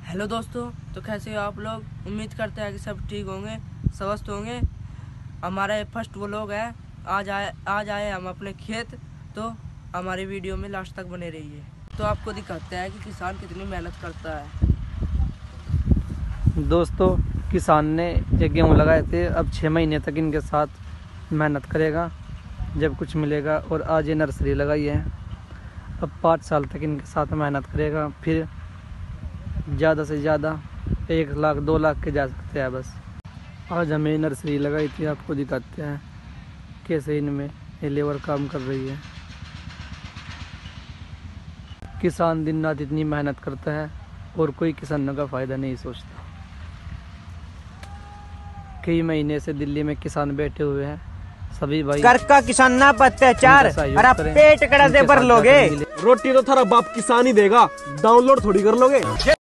Hello दोस्तों, तो कैसे हो आप लोग। उम्मीद करते हैं कि सब ठीक होंगे, स्वस्थ होंगे। हमारा ये फर्स्ट व्लॉग है। आज आए हम अपने खेत। तो हमारी वीडियो में लास्ट तक बने रहिए। तो आपको दिखाते हैं कि किसान कितनी मेहनत करता है। दोस्तों, किसान ने ये गेहूँ लगाए थे। अब 6 महीने तक इनके साथ मेहनत करेगा, जब कुछ मिलेगा। और आज ये नर्सरी लगाई है। अब 5 साल तक इनके साथ मेहनत करेगा, फिर ज़्यादा से ज़्यादा 1 लाख 2 लाख के जा सकते हैं। बस आज हमें नर्सरी लगाई थी, आपको दिखाते हैं कैसे इनमें ये लेबर काम कर रही है। किसान दिन रात इतनी मेहनत करता है और कोई किसानों का फ़ायदा नहीं सोचता। कई महीने से दिल्ली में किसान बैठे हुए हैं। सभी भाई कर का किसान ना अत्याचार, और आप पेट कड़ा से भर लोगे। रोटी तो थारा बाप किसान ही देगा, डाउनलोड थोड़ी कर लोगे।